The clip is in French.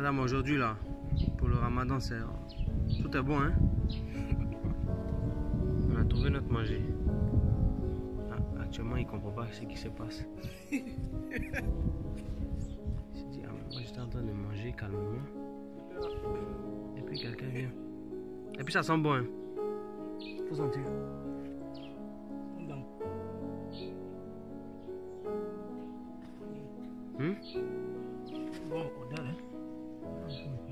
Madame, aujourd'hui là, pour le ramadan, tout est bon, hein? On a trouvé notre manger. Ah, actuellement, il ne comprend pas ce qui se passe. Il se dit, ah, mais moi j'étais en train de manger calmement. Et puis quelqu'un vient. Et puis ça sent bon, hein? Faut sentir. Bon, odeur, hein?